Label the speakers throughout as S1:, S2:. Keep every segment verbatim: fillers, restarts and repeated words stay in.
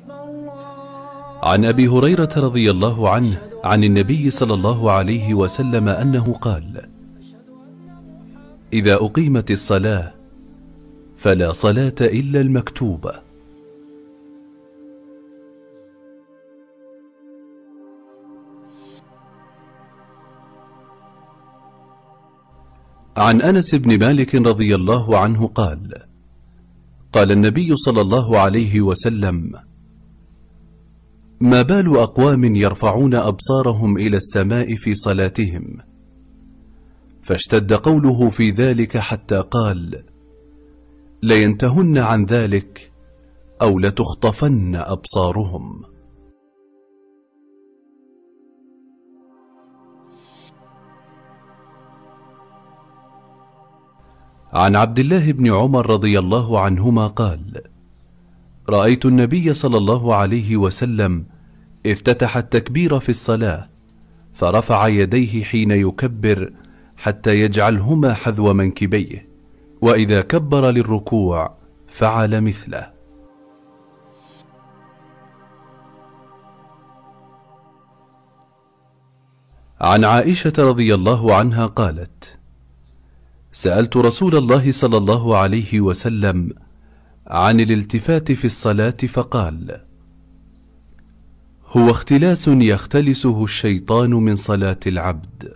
S1: عن أبي هريرة رضي الله عنه عن النبي صلى الله عليه وسلم أنه قال: إذا أقيمت الصلاة فلا صلاة إلا المكتوبة. عن أنس بن مالك رضي الله عنه قال: قال النبي صلى الله عليه وسلم: ما بال أقوام يرفعون أبصارهم إلى السماء في صلاتهم؟ فاشتد قوله في ذلك حتى قال: لينتهن عن ذلك أو لتخطفن أبصارهم. عن عبد الله بن عمر رضي الله عنهما قال: رأيت النبي صلى الله عليه وسلم افتتح التكبير في الصلاة فرفع يديه حين يكبر حتى يجعلهما حذو منكبيه، وإذا كبر للركوع فعل مثله. عن عائشة رضي الله عنها قالت: سألت رسول الله صلى الله عليه وسلم عن الالتفات في الصلاة فقال: هو اختلاس يختلسه الشيطان من صلاة العبد.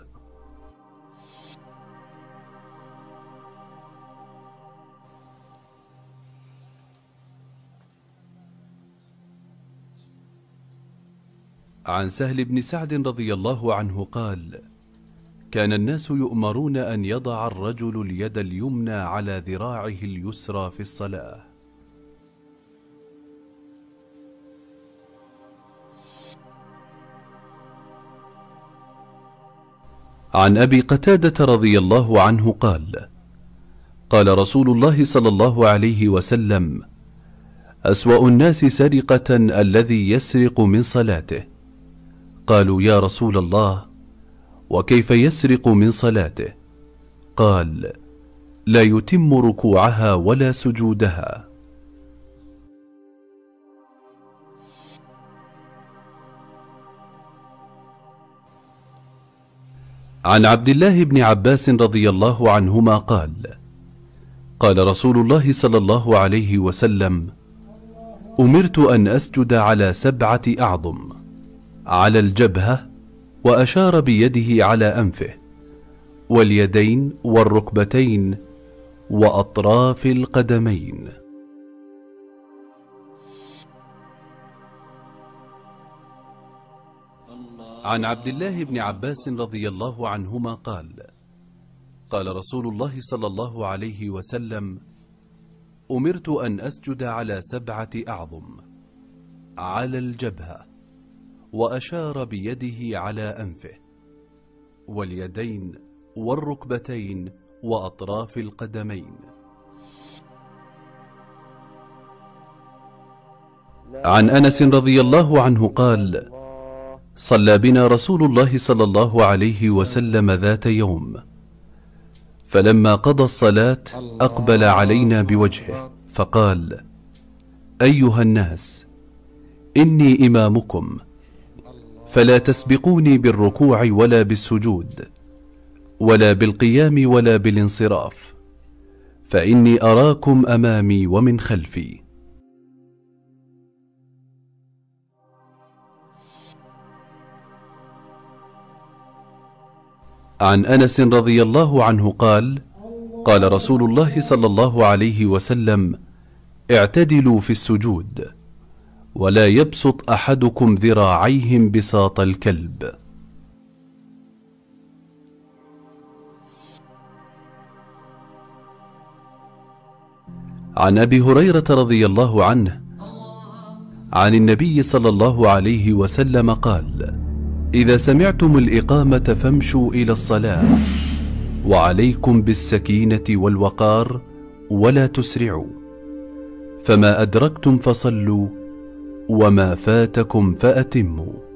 S1: عن سهل بن سعد رضي الله عنه قال: كان الناس يؤمرون أن يضع الرجل اليد اليمنى على ذراعه اليسرى في الصلاة. عن أبي قتادة رضي الله عنه قال: قال رسول الله صلى الله عليه وسلم: أسوأ الناس سرقة الذي يسرق من صلاته. قالوا: يا رسول الله، وكيف يسرق من صلاته؟ قال: لا يتم ركوعها ولا سجودها. عن عبد الله بن عباس رضي الله عنهما قال: قال رسول الله صلى الله عليه وسلم: أمرت أن أسجد على سبعة أعظم، على الجبهة، وأشار بيده على أنفه، واليدين والركبتين، وأطراف القدمين. عن عبد الله بن عباس رضي الله عنهما قال: قال رسول الله صلى الله عليه وسلم: أمرت أن أسجد على سبعة أعظم، على الجبهة، وأشار بيده على أنفه، واليدين والركبتين، وأطراف القدمين. عن أنس رضي الله عنه قال: صلى بنا رسول الله صلى الله عليه وسلم ذات يوم، فلما قضى الصلاة أقبل علينا بوجهه فقال: أيها الناس، إني إمامكم، فلا تسبقوني بالركوع ولا بالسجود ولا بالقيام ولا بالانصراف، فإني أراكم أمامي ومن خلفي. عن أنس رضي الله عنه قال: قال رسول الله صلى الله عليه وسلم: اعتدلوا في السجود، ولا يبسط أحدكم ذراعيه بساط الكلب. عن أبي هريرة رضي الله عنه عن النبي صلى الله عليه وسلم قال: إذا سمعتم الإقامة فامشوا إلى الصلاة، وعليكم بالسكينة والوقار، ولا تسرعوا، فما أدركتم فصلوا، وما فاتكم فأتموا.